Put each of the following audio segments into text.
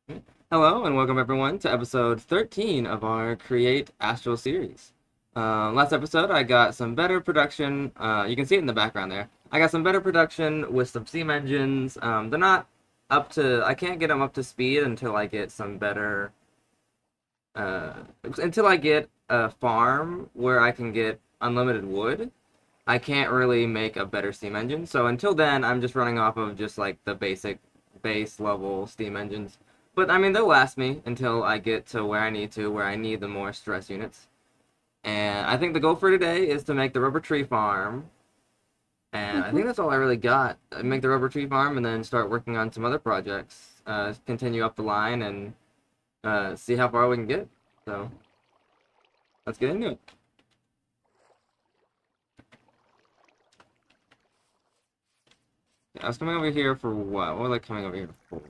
Hello and welcome everyone to episode 13 of our Create Astral series. Last episode I got some better production, you can see it in the background there. I got some better production with some Steam engines. They're not up to, I can't get them up to speed until I get some better, uh, until I get a farm where I can get unlimited wood. I can't really make a better Steam engine. So until then, I'm just running off of just like the basic base level Steam engines. But I mean, they'll last me until I get to where I need to, where I need the more stress units. And I think the goal for today is to make the rubber tree farm. And I think that's all I really got. Make the rubber tree farm and then start working on some other projects. Continue up the line and see how far we can get. So let's get into it. I was coming over here for what? What was I coming over here for?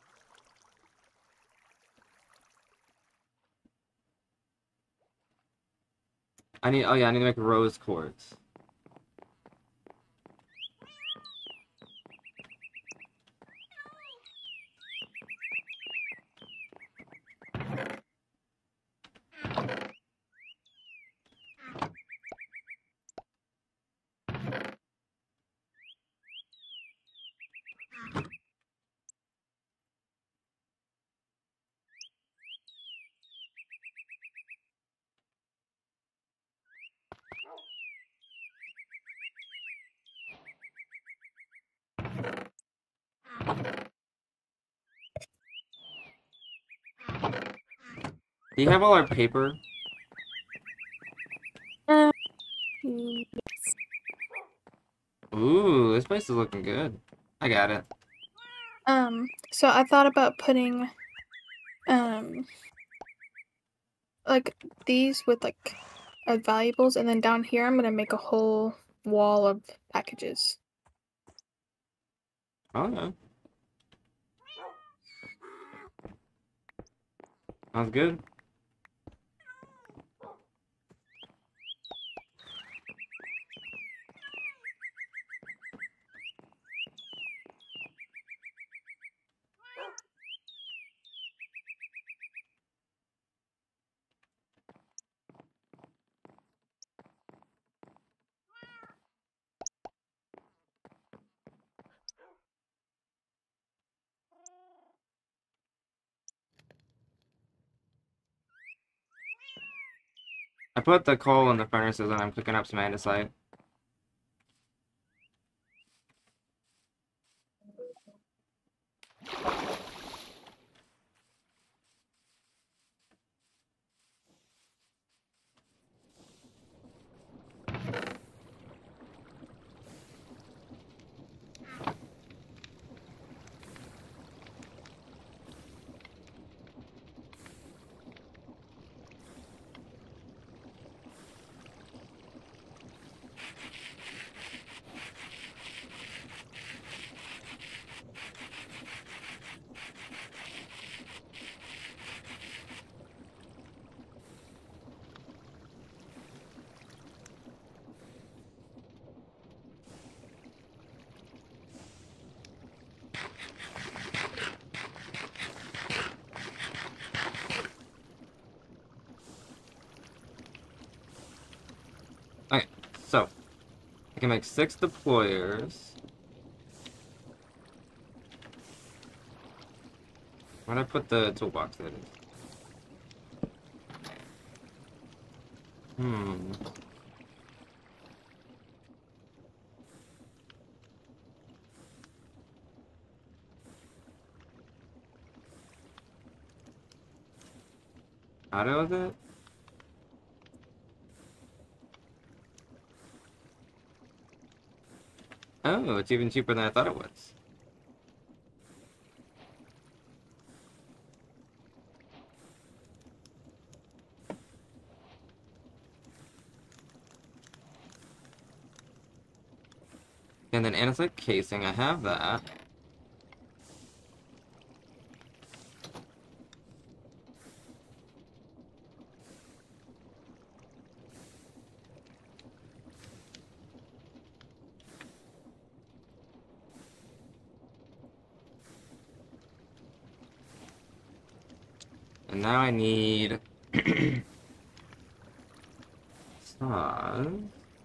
Oh yeah, I need to make rose quartz. Do you have all our paper? Um, Ooh, this place is looking good. I got it. so I thought about putting, um, like these with like valuables, and then down here I'm gonna make a whole wall of packages. Okay. Sounds good. I put the coal in the furnaces and I'm cooking up some andesite. Okay, so I can make 6 deployers. Where'd I put the toolbox that is? Hmm. Auto is it? Oh, it's even cheaper than I thought it was. And then andesite casing, I have that. And now I need saws.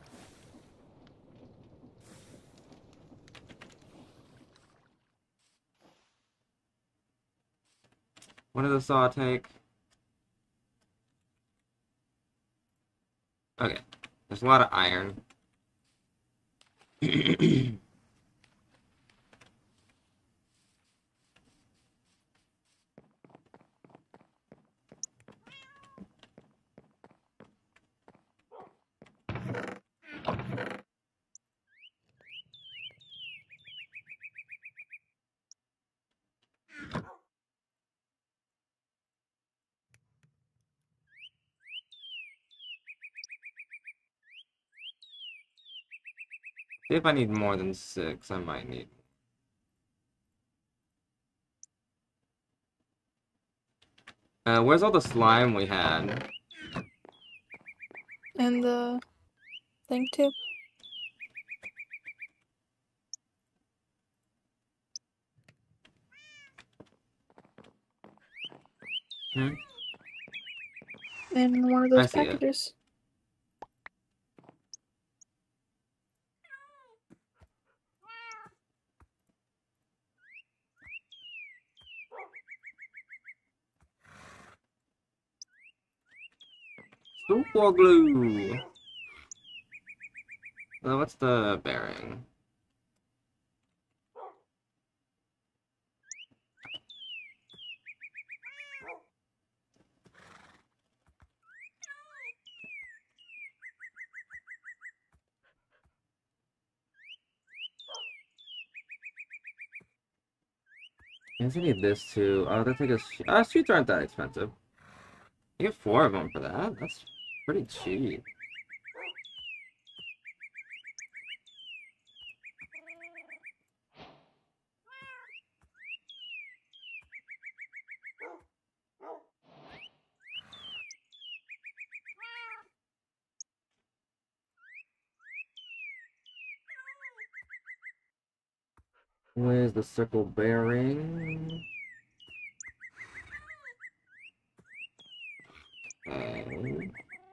What does a saw take? Okay, there's a lot of iron. See if I need more than 6, I might need. Where's all the slime we had? And the thing too. Hmm? In one of I those see it. packages. Super glue! What's the bearing? I guess I need this too. Oh, that take a sheets aren't that expensive. You get 4 of them for that? That's pretty cheap. Where's the circle bearing? Okay.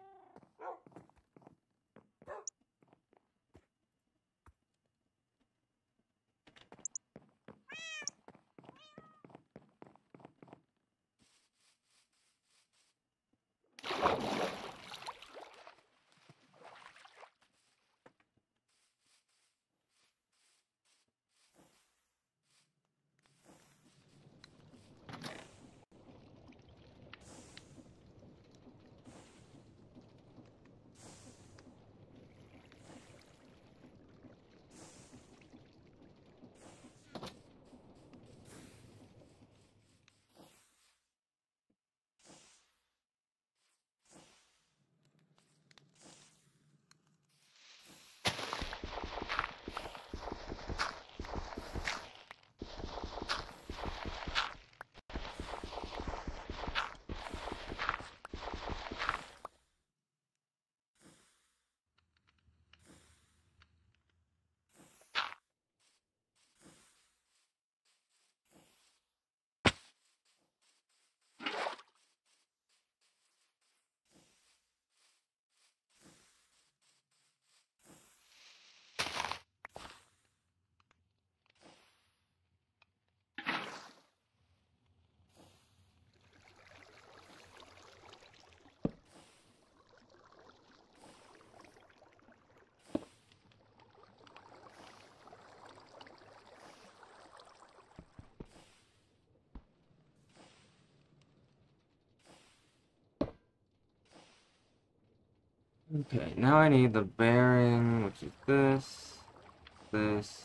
Okay, now I need the bearing, which is this.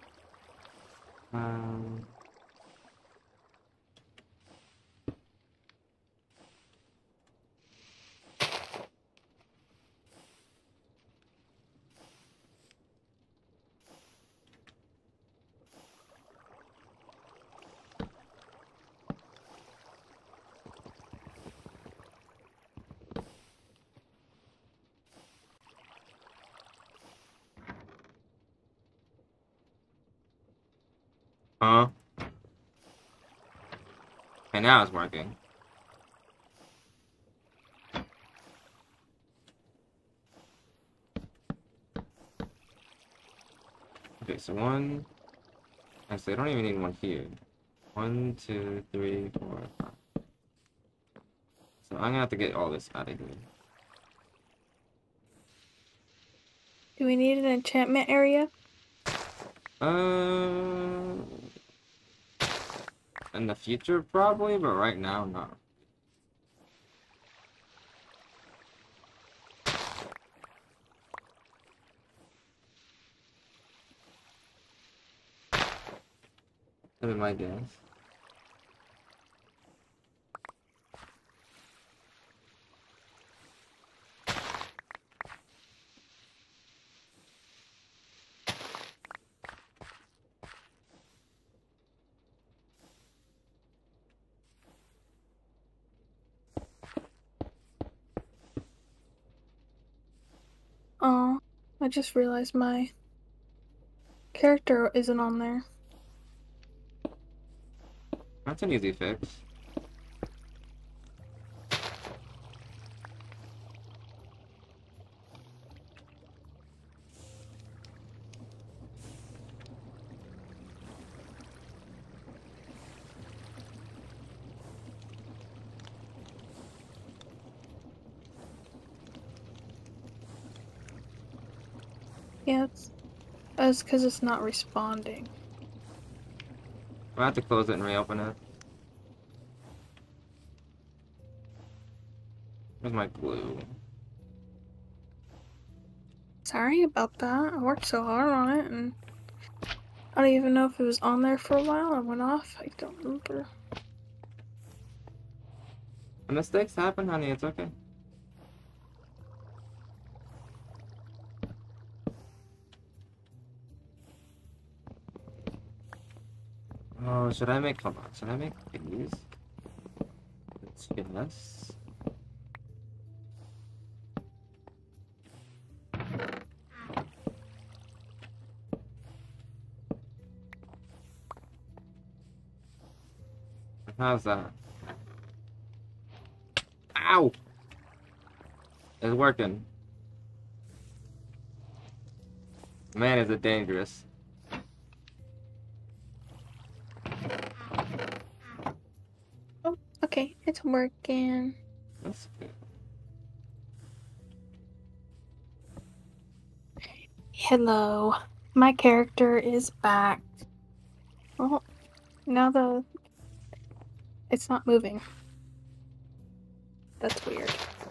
Um, huh? And now it's working. so one. Actually, I don't even need one here. 1, 2, 3, 4, 5. So I'm gonna have to get all this out of here. Do we need an enchantment area? In the future probably, but right now not. That'd be my guess. Oh, I just realized my character isn't on there. That's an easy fix. Yeah, that's because it's not responding. I have to close it and reopen it. Where's my glue? Sorry about that. I worked so hard on it, and I don't even know if it was on there for a while and went off. I don't remember. Mistakes happen, honey. It's okay. Oh, should I make... Hold on. Should I make these? Yes. How's that? Ow! It's working. Man, is it dangerous. Oh, okay, it's working. That's good. Hello. My character is back. Well, now it's not moving. That's weird.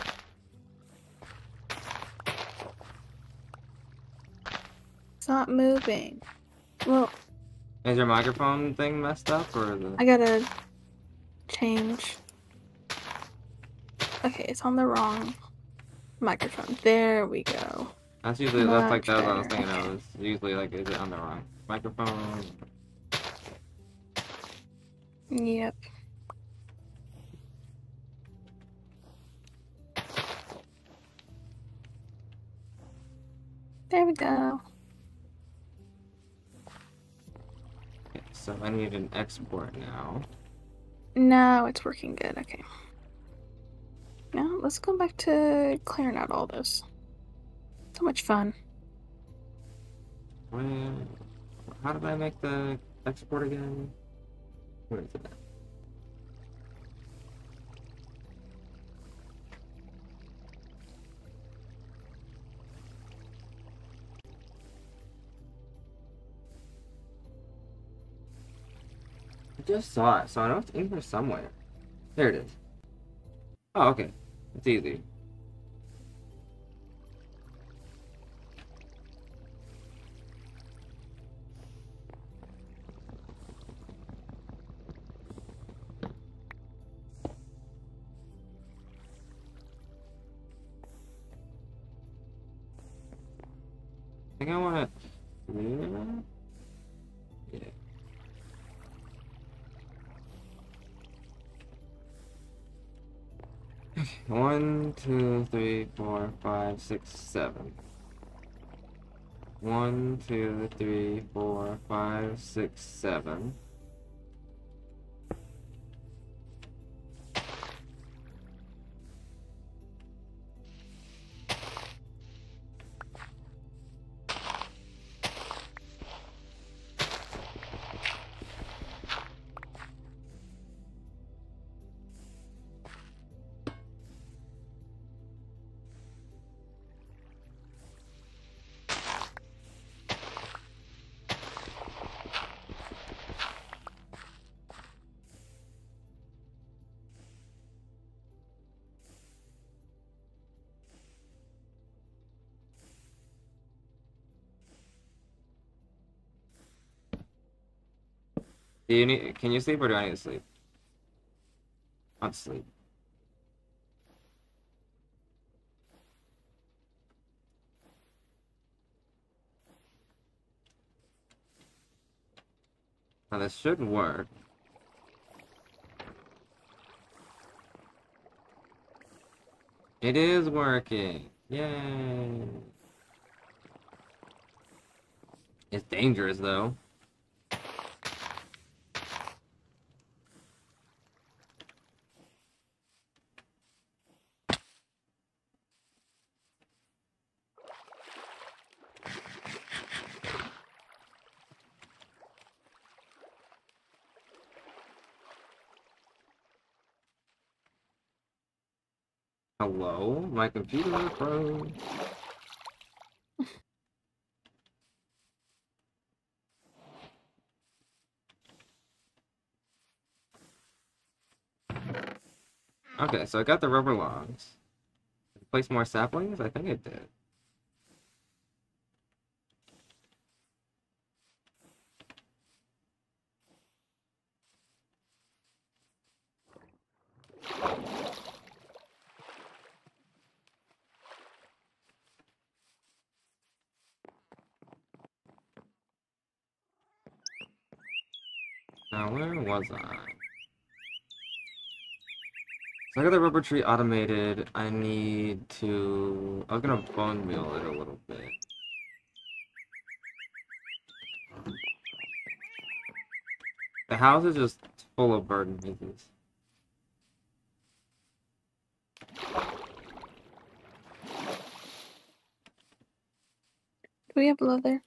It's not moving. Well, Is your microphone thing messed up, or the... I gotta change. Okay, it's on the wrong microphone. There we go. That's usually, that's like, Much that what I was better. thinking of. Is usually, like, is it on the wrong microphone? Yep. There we go. Okay, so I need an export now. Now it's working good. Okay. Now let's go back to clearing out all this. So much fun. Where... How did I make the export again? Where is it at? I just saw it, so I know it's in here somewhere. There it is. Oh, okay. It's easy. I think I want it here. Yeah. Okay. 1, 2, 3, 4, 5, 6, 7. 1, 2, 3, 4, 5, 6, 7. Do you need? Can you sleep or do I need to sleep? I'll sleep. Now this should work. It is working. Yay. It's dangerous though. Hello? My computer froze. Okay, so I got the rubber logs. Place more saplings? I think it did. Now, where was I? So I got the rubber tree automated. I need to... I'm gonna bone meal it a little bit. The house is just full of bird noises. Do we have leather?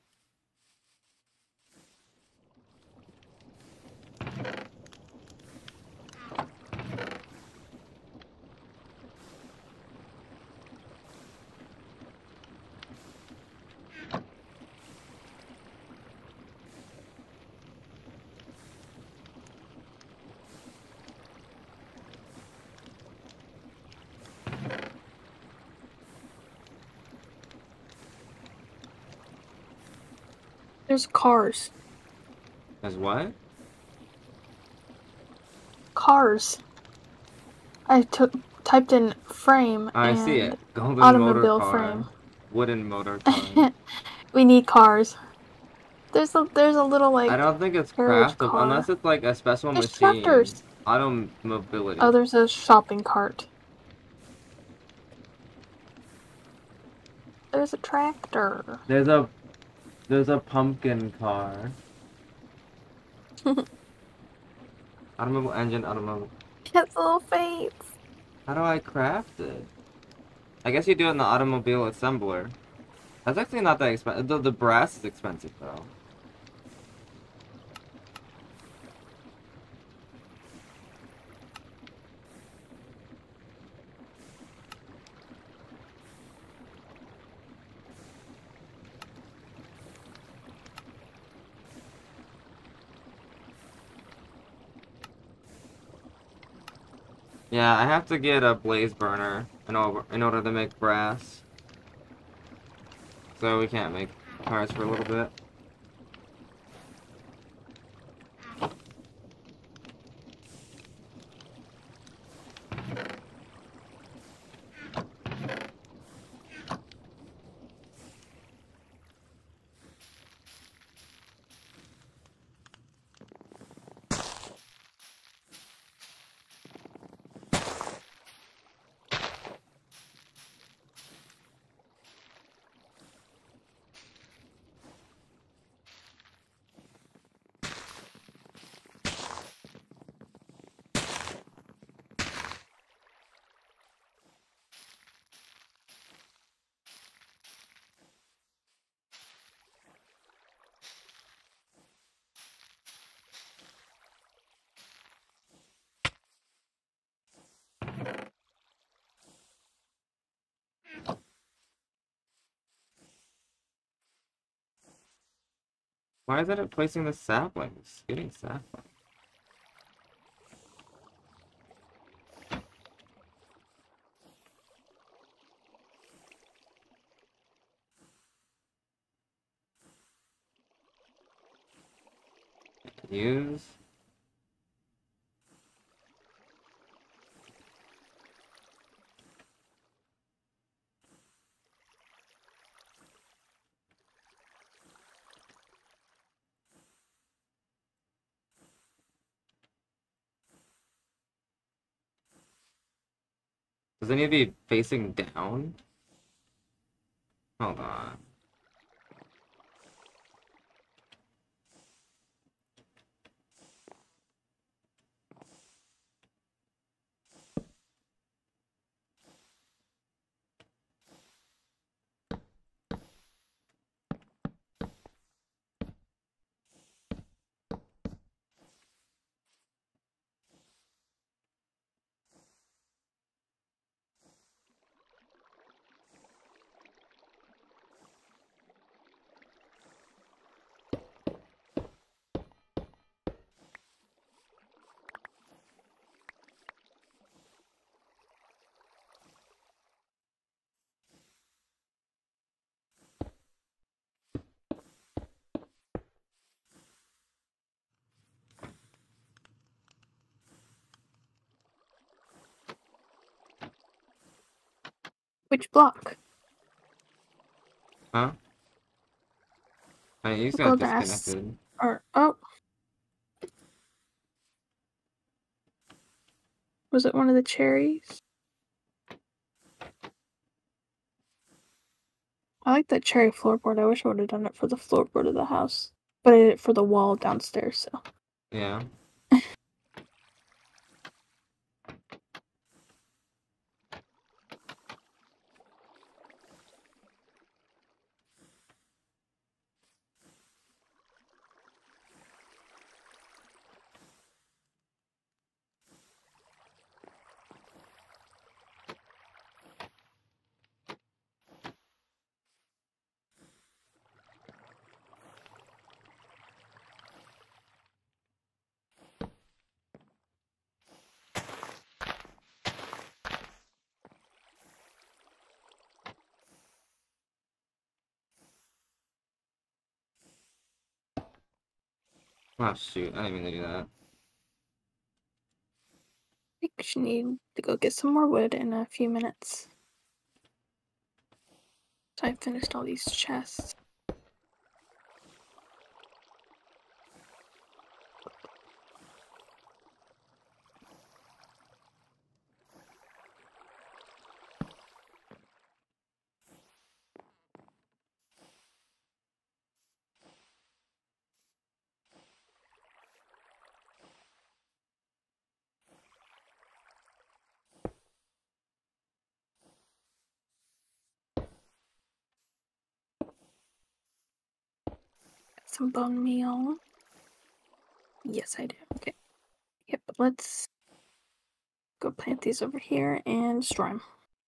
There's cars. As what? Cars. I typed in frame I see and it. Golden motor automobile car. frame. Wooden motor car. We need cars. There's a little like I don't think it's carriage craftable car. unless it's like a special There's machine. tractors. Automobility. Oh, there's a shopping cart. There's a tractor. There's a pumpkin car. Automobile engine, automobile. It's little face. How do I craft it? I guess you do it in the automobile assembler. That's actually not that expensive. The brass is expensive though. Yeah, I have to get a blaze burner in order to make brass. So we can't make cars for a little bit. Why is it placing the saplings? Getting saplings. Use. Does it need to be facing down? Hold on. Which block? Huh? I mean, you just got Gold ass. disconnected. Or, oh. Was it one of the cherries? I like that cherry floorboard. I wish I would have done it for the floorboard of the house. But I did it for the wall downstairs, so. Yeah. Oh shoot, I didn't mean to do that. I think we should need to go get some more wood in a few minutes. So I finished all these chests. Some bone meal. Yes, I do. Okay. Yep, let's go plant these over here and destroy them.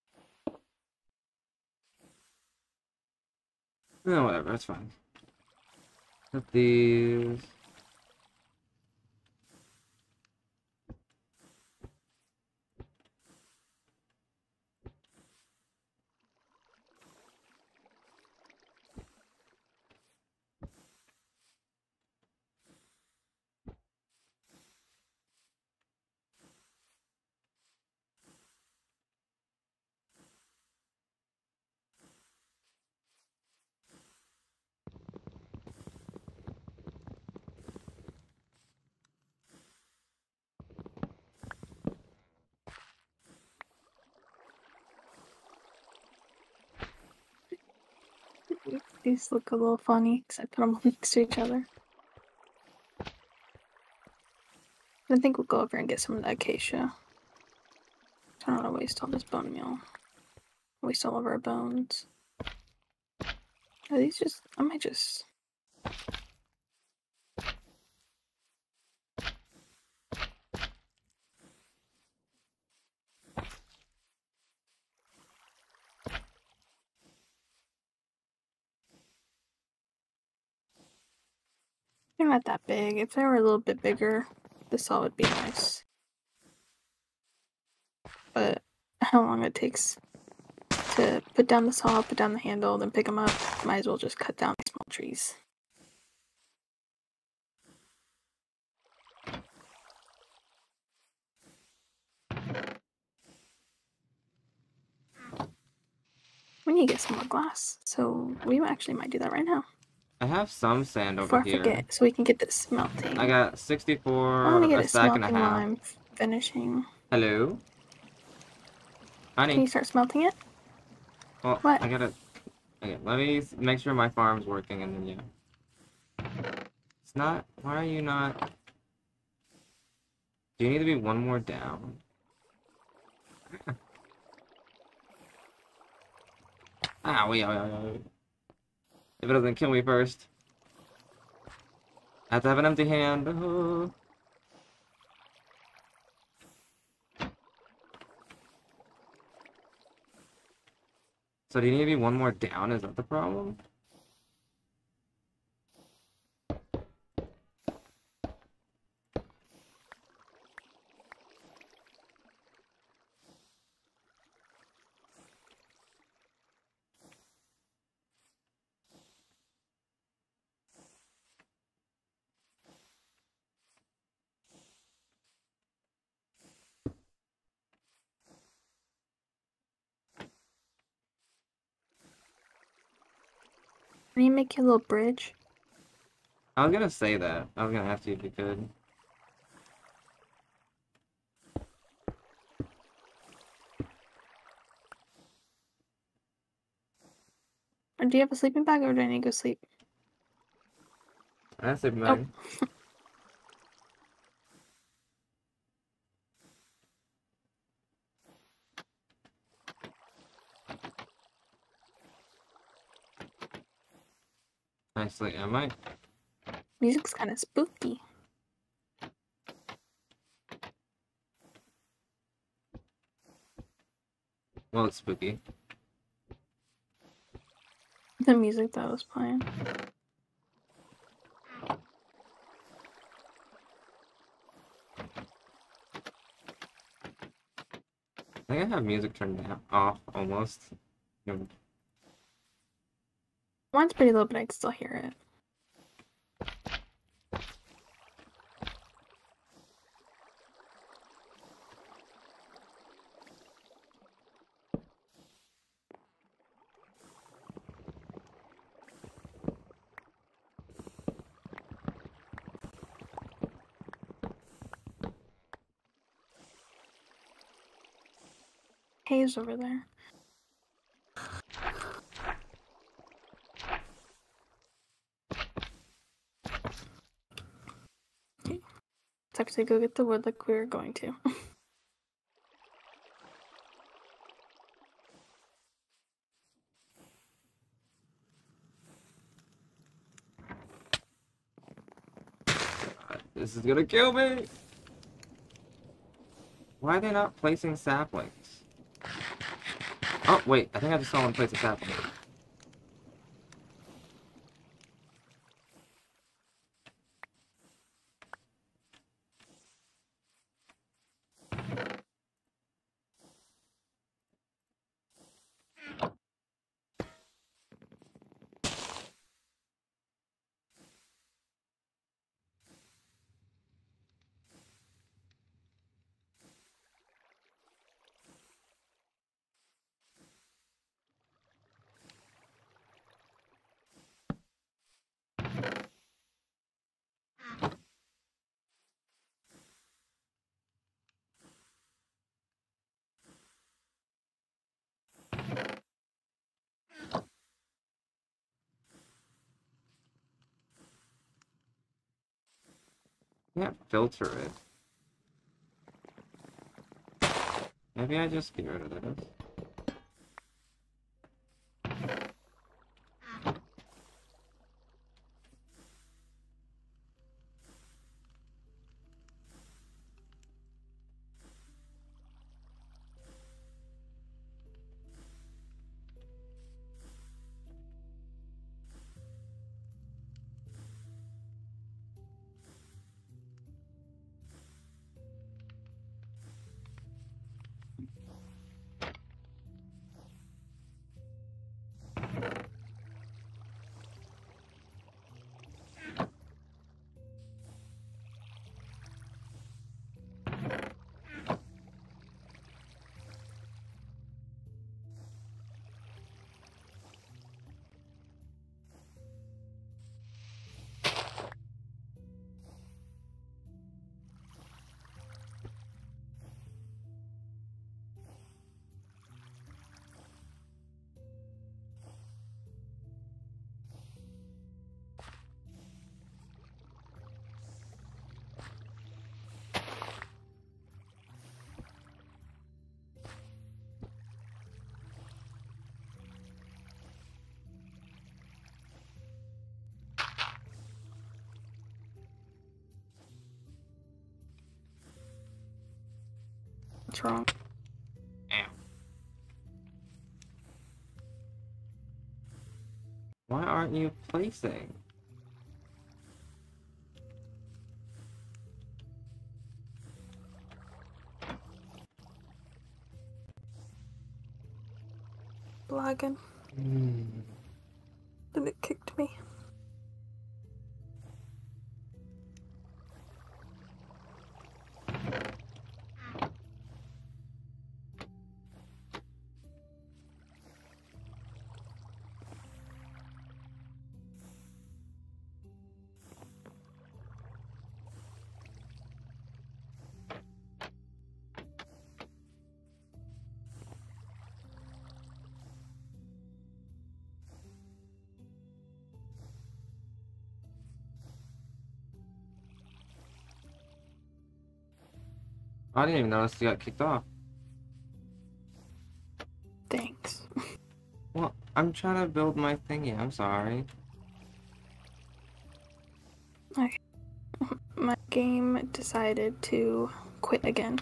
No, whatever, that's fine. Put these. These look a little funny because I put them next to each other. I think we'll go over and get some of the acacia. I don't want to waste all this bone meal. Waste all of our bones. Are these just... I might just... They're not that big. If they were a little bit bigger, this all would be nice. But how long it takes to put down the saw, put down the handle, then pick them up, might as well just cut down small trees. We need to get some more glass, so we actually might do that right now. I have some sand over Before here. I forget, so we can get this smelting. I got 64, I want to get a it stack and a smelting while half. I'm finishing. Hello? Can Honey. you start smelting it? Well, What? I gotta. Okay, let me make sure my farm's working, and then it's not. Why are you not? Do you need to be one more down? Ah, wait. If it doesn't kill me first, I have to have an empty hand. Oh. So do you need to be one more down? Is that the problem? Can you make your little bridge? I was gonna say that. I was gonna have to if you could. Or do you have a sleeping bag, or do I need to go sleep? That's a Oh. bag. Nicely, am I? Music's kind of spooky. Well, it's spooky. The music that was playing. I think I have music turned down, off almost. Mine's pretty low, but I can still hear it. Hayes over there. Okay. Let's actually go get the wood like we were going to. This is gonna kill me! Why are they not placing saplings? Oh, wait, I think I just saw one place a sapling. Can't filter it. Maybe I just get rid of this. What's wrong? Ow. Why aren't you placing? Lagging. Then it kicked me. I didn't even notice you got kicked off. Thanks. Well, I'm trying to build my thingy. I'm sorry. My game decided to quit again.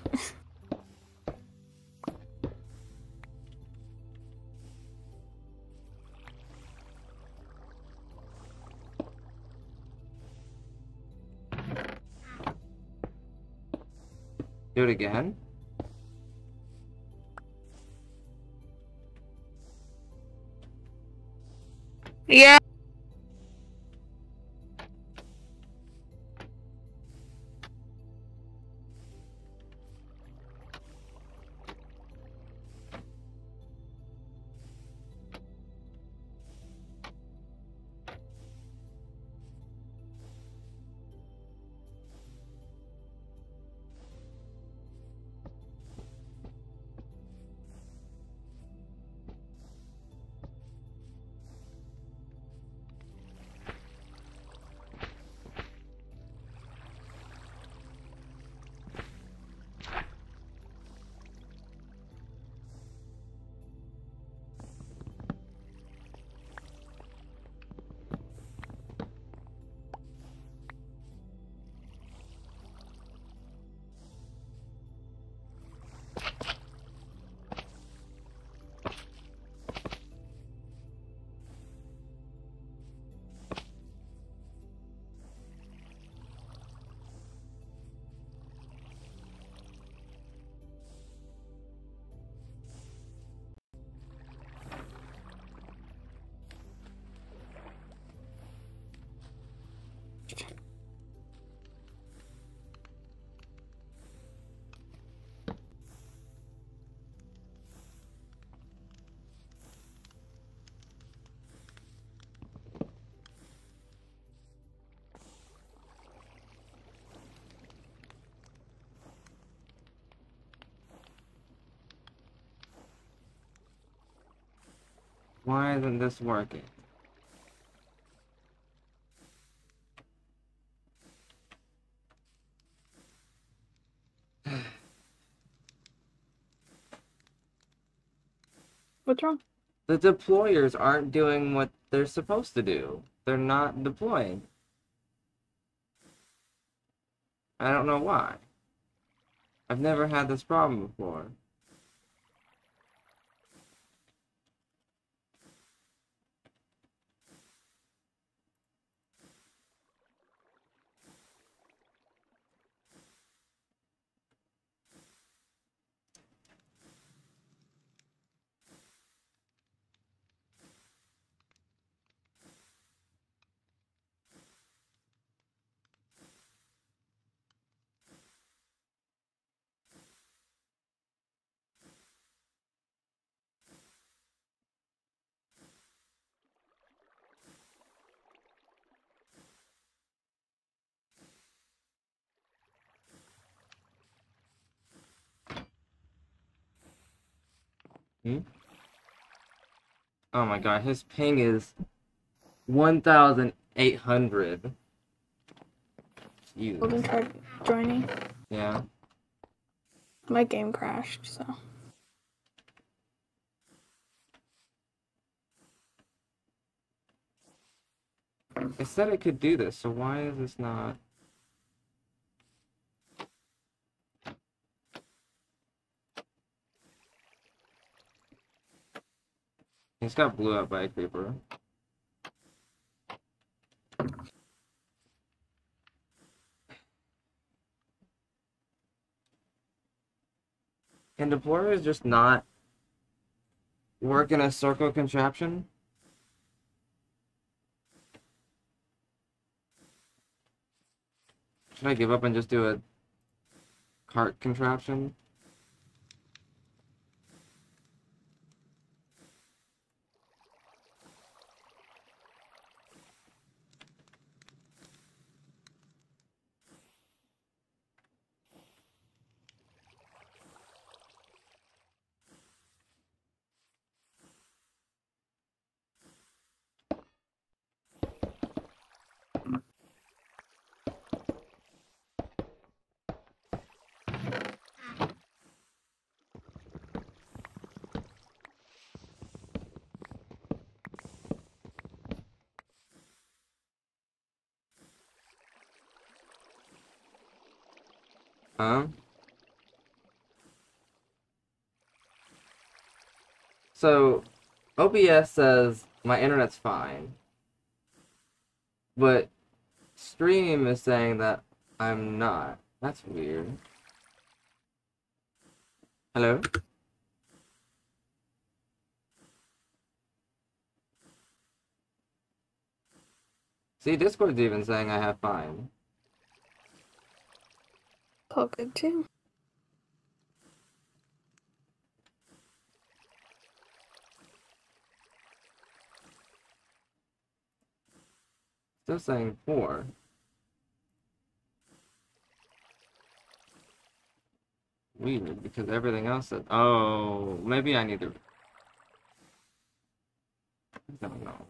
Do it again? Yeah. Why isn't this working? What's wrong? The deployers aren't doing what they're supposed to do. They're not deploying. I don't know why. I've never had this problem before. Hmm? Oh my god, his ping is 1,800. Golden tried joining. Yeah. My game crashed, so. It said it could do this, so why is this not? He's got blew up by a creeper. Can deployers just not work in a circle contraption? Should I give up and just do a cart contraption? Huh? So, OBS says my internet's fine, but Stream is saying that I'm not. That's weird. Hello? See, Discord's even saying I have fine. All good too. Still saying 4. Weird, because everything else said. Oh, maybe I need to. I don't know.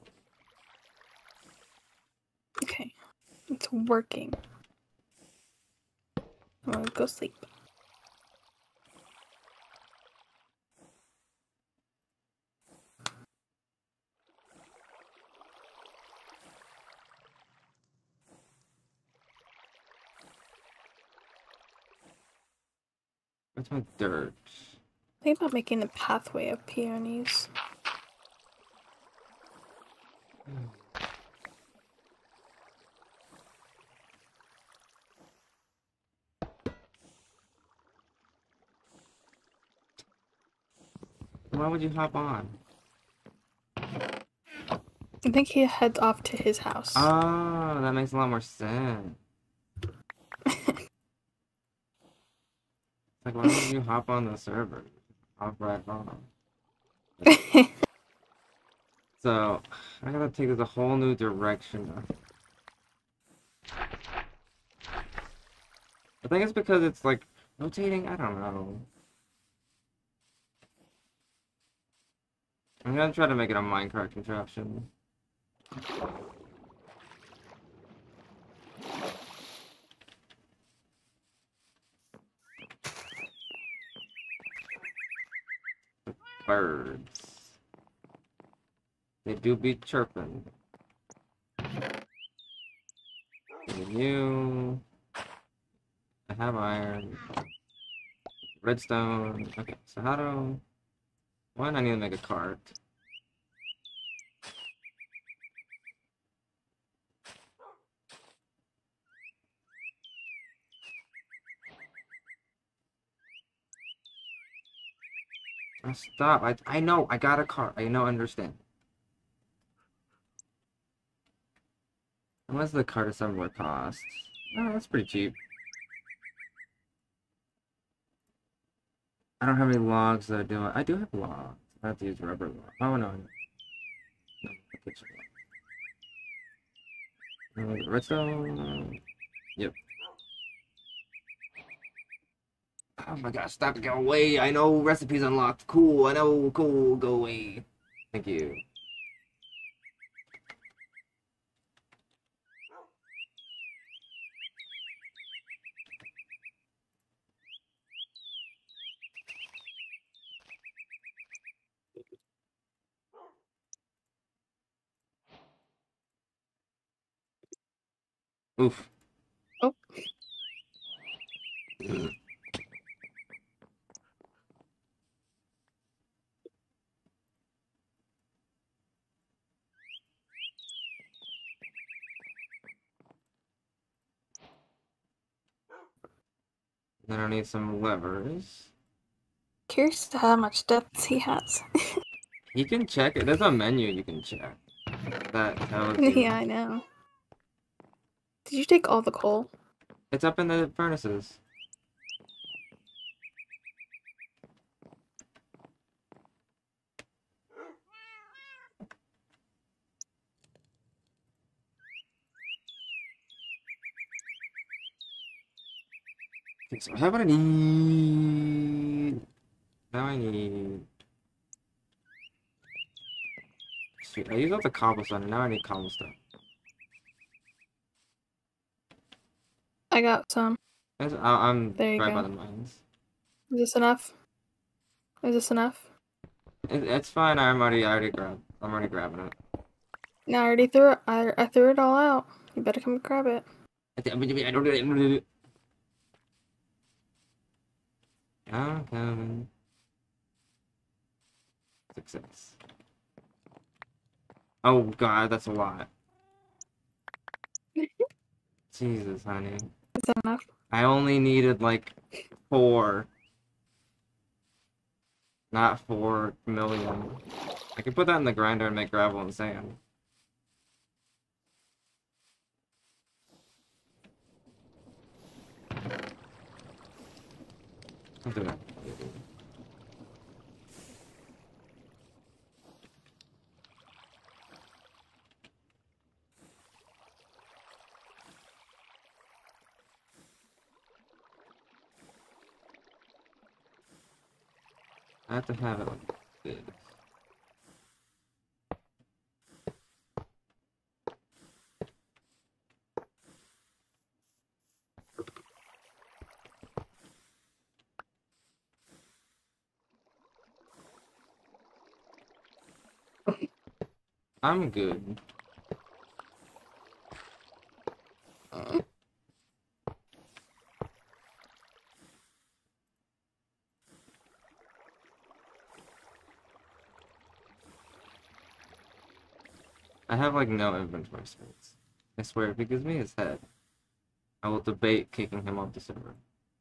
Okay. It's working. I'm gonna go sleep. What's my dirt? Think about making a pathway of peonies. Why would you hop on? I think he heads off to his house. Oh, that makes a lot more sense. Like, why would you hop on the server? Hop right on. So, I gotta take this a whole new direction now. I think it's because it's like rotating. I don't know. I'm gonna try to make it a minecart contraption. The birds. They do be chirping. And you. I have iron. Redstone. Okay, so how do... One, I need to make a cart. Oh, stop. I know. I got a cart. I know. Understand. Unless the cart is somewhere cost. Oh, that's pretty cheap. I don't have any logs that do it. I do have logs. I have to use rubber logs. Oh, no. No, kitchen log. Redstone. Yep. Oh my gosh, stop, go away. I know recipes unlocked. Cool, I know, cool, go away. Thank you. Oof. Oh. Then I need some levers. Curious to how much depth he has. You can check it. There's a menu you can check. That tells you. Yeah, I know. Did you take all the coal? It's up in the furnaces. Okay, so how about I need... Now I need... Sweet, I used up the cobblestone, and now I need cobblestone. I got some. I'm There you right go. by the mines. Is this enough? Is this enough? It's fine. I'm already grabbing it. No, I already threw it. I threw it all out. You better come grab it. I don't do it. I'm coming. Success. Oh god, that's a lot. Jesus, honey. Is that enough? I only needed like 4. Not 4 million. I could put that in the grinder and make gravel and sand. I'll do that. I have to have it like this. I'm good. I have like no inventory space. I swear, if he gives me his head, I will debate kicking him off the server.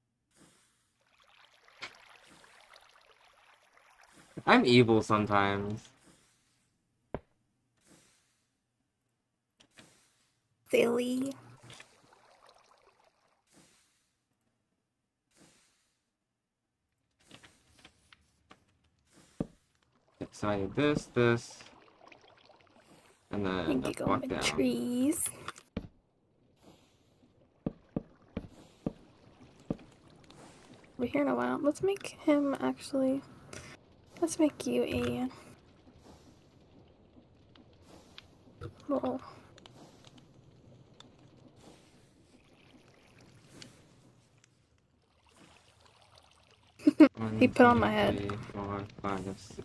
I'm evil sometimes. Silly. So I need this, and then You a can go block in down. trees. We're here in a while. Let's make him actually. Let's make you a little. He put on my head. 1, 2, 3, 4, 5, 6.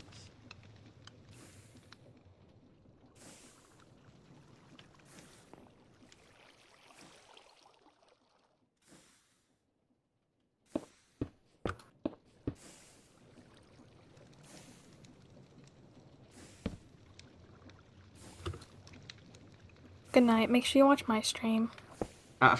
Good night. Make sure you watch my stream. Ah.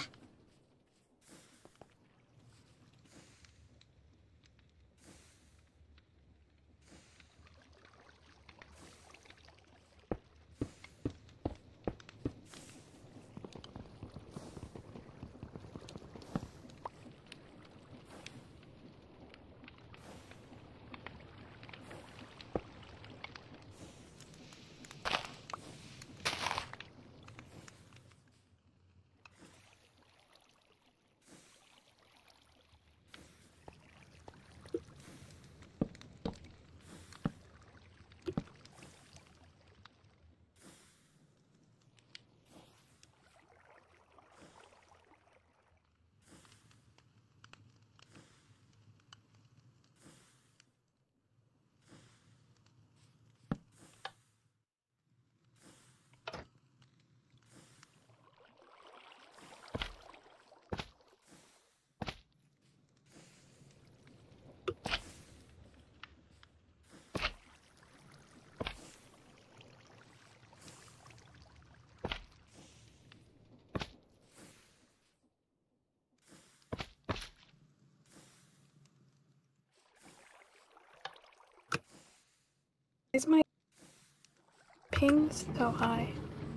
Is my ping so high?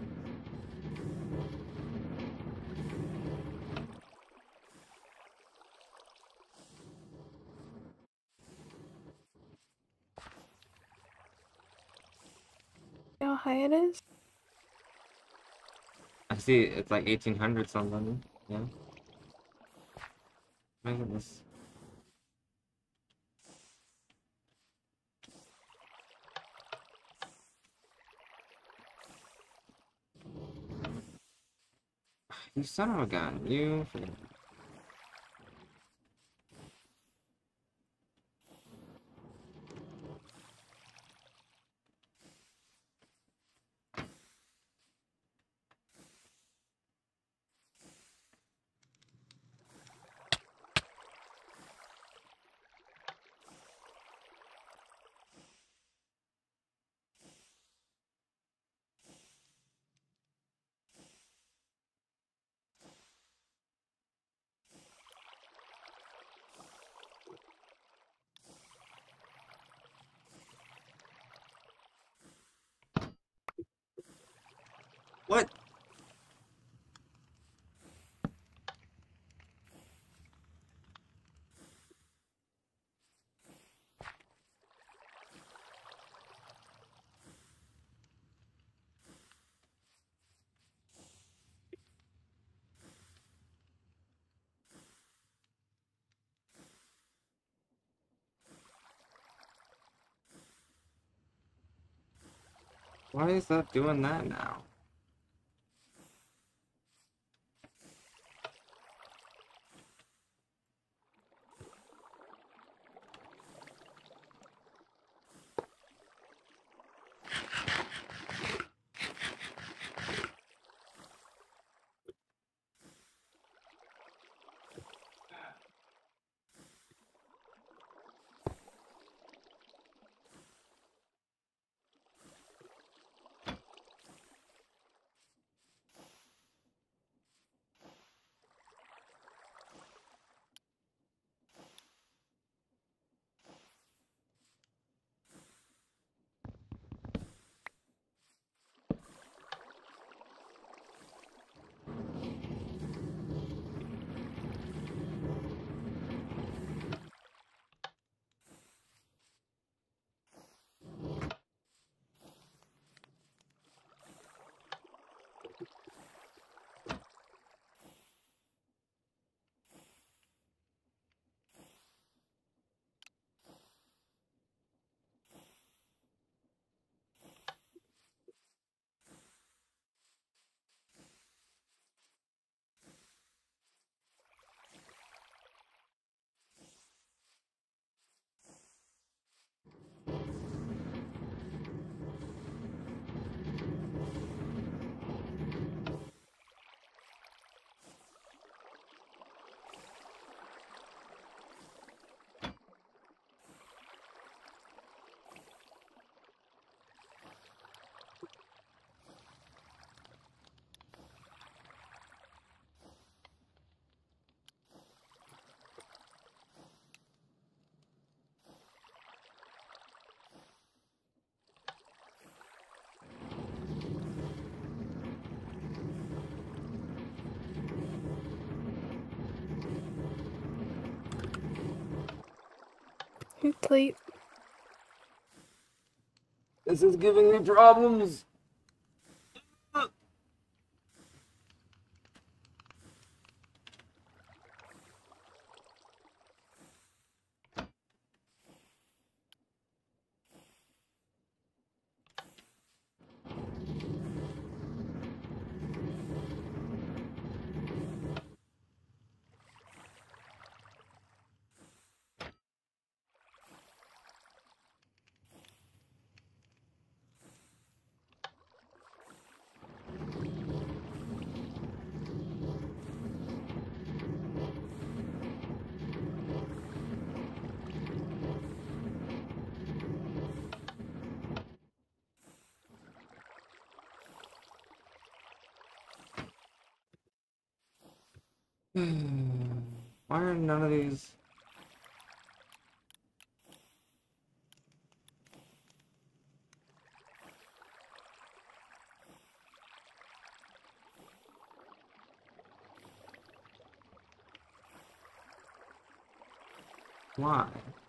See how high it is? I see it's like 1800 something. Yeah. My goodness. You son of a gun. You. What? Why is that doing that now? Sleep. This is giving me problems. Why are none of these? Why?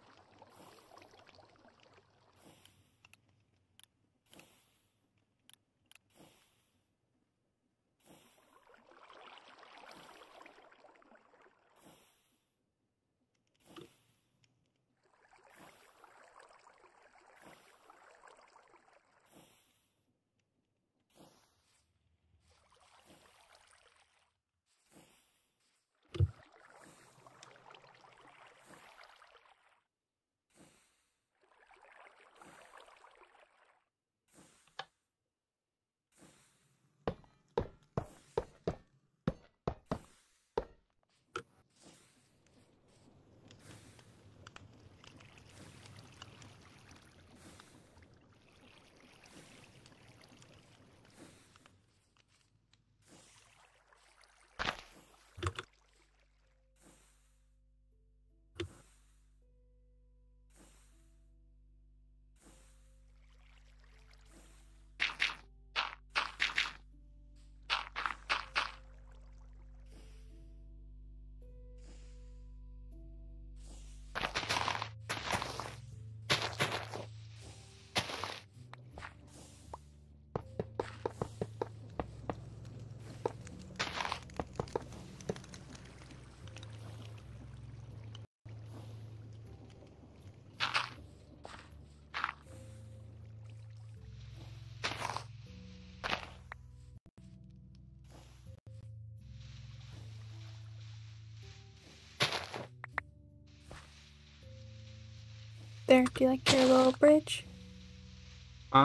There, do you like your little bridge? Huh?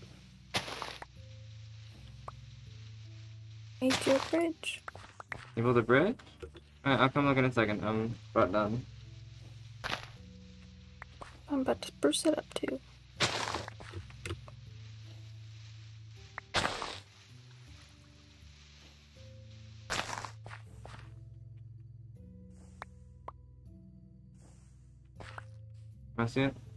Made you a bridge. You build a bridge? Alright, I'll come look in a second. I'm about done. I'm about to spruce it up too. I see it.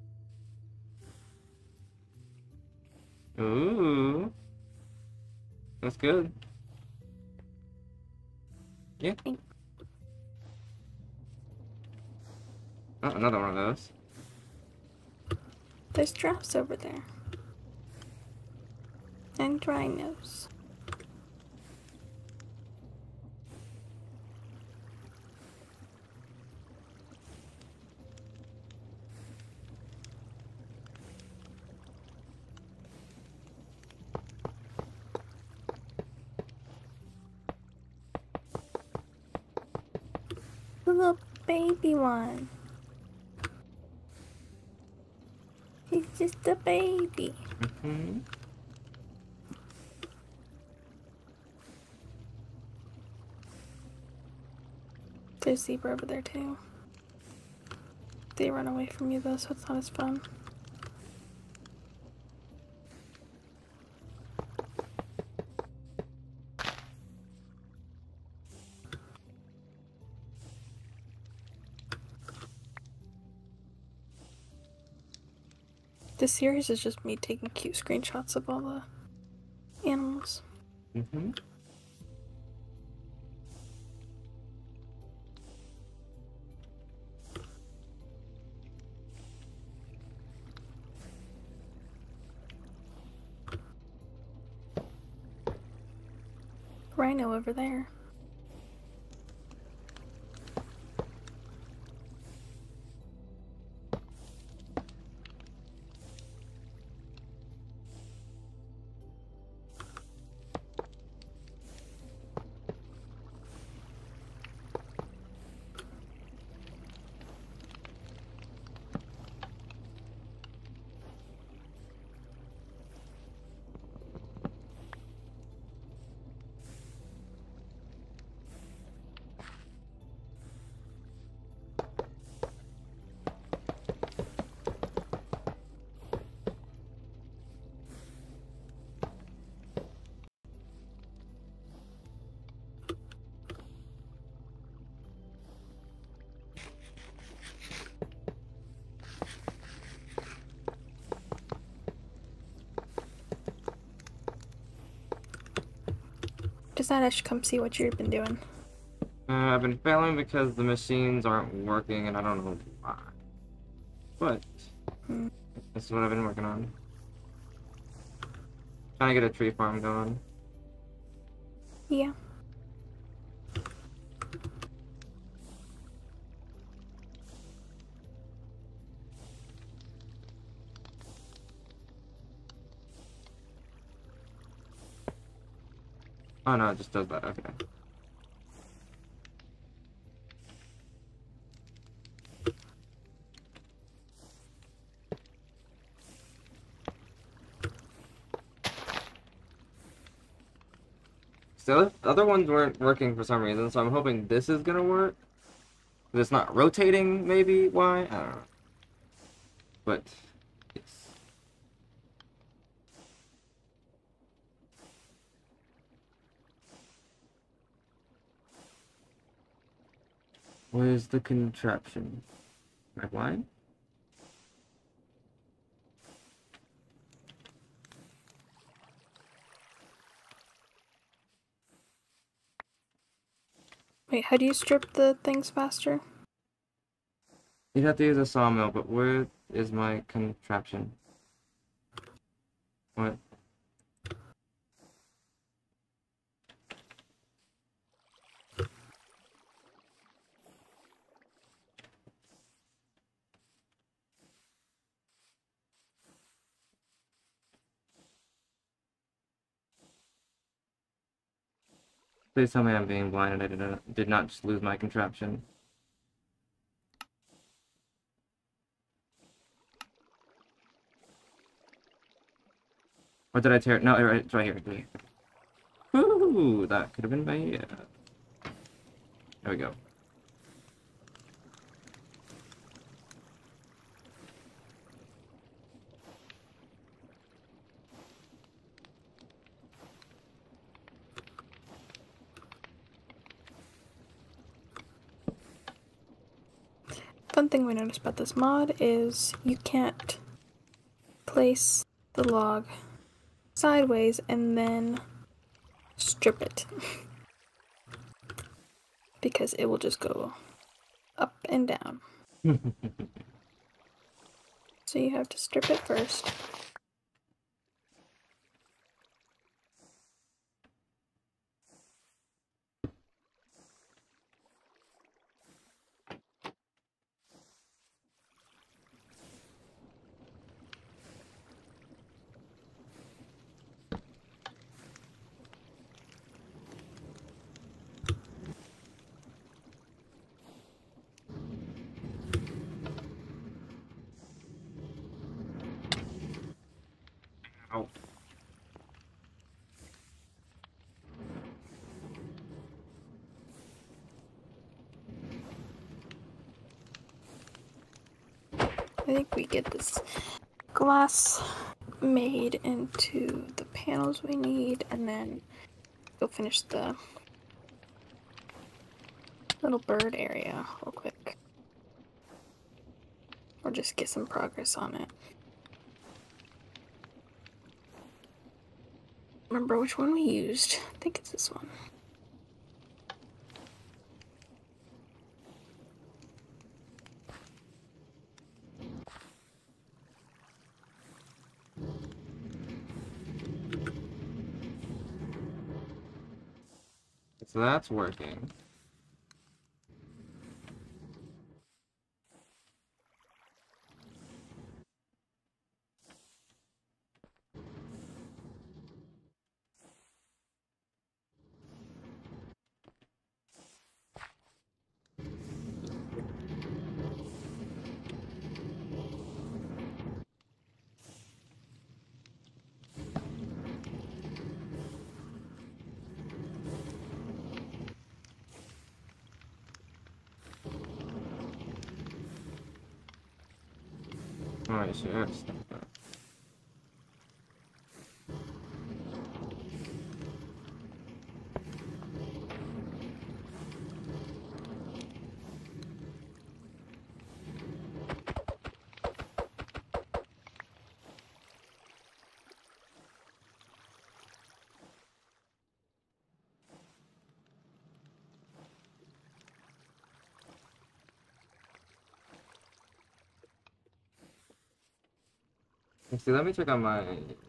Ooh. That's good. Yeah. Oh, another one of those. There's giraffes over there. And rhinos. The little baby one. He's just a baby. Mm-hmm. There's zebra over there too. They run away from you though, so it's not as fun. This series is just me taking cute screenshots of all the animals. Mm-hmm. Rhino over there. Decided I should come see what you've been doing. I've been failing because the machines aren't working, and I don't know But Hmm. this is what I've been working on. Trying to get a tree farm going. Yeah. Oh no, it just does that. Okay. So the other ones weren't working for some reason, so I'm hoping this is gonna work. It's not rotating, maybe? Why? I don't know. But, yes. Where's the contraption? Am I blind? Wait, how do you strip the things faster? You'd have to use a sawmill, but where is my contraption? What? Please tell me I'm being blind and I did not just lose my contraption. Or did I tear it? No, it's right here. Ooh, that could have been bad. There we go. Fun thing we noticed about this mod is you can't place the log sideways and then strip it. Because it will just go up and down. So you have to strip it first. Ow. I think we get this glass made into the panels we need, and then go finish the little bird area real quick. Or just get some progress on it. Remember which one we used? I think it's this one. So that's working. Alright, so that's that. Let's see, let me check on my...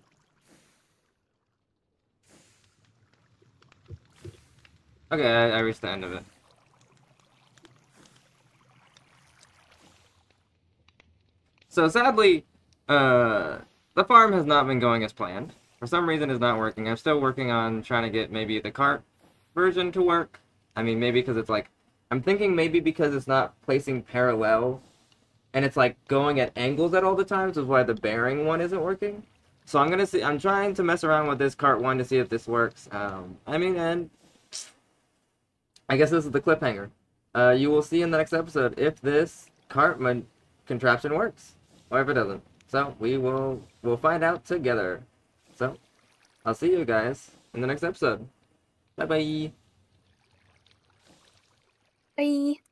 Okay, I reached the end of it. So sadly, the farm has not been going as planned. For some reason, it's not working. I'm still working on trying to get maybe the cart version to work. I mean, maybe because it's like... I'm thinking maybe because it's not placing parallel, and it's like going at angles at all the times, is why the bearing one isn't working. So I'm gonna see. I'm trying to mess around with this cart one to see if this works. I mean, and I guess this is the cliffhanger. You will see in the next episode if this cart contraption works, or if it doesn't. So we'll find out together. So I'll see you guys in the next episode. Bye bye. Bye.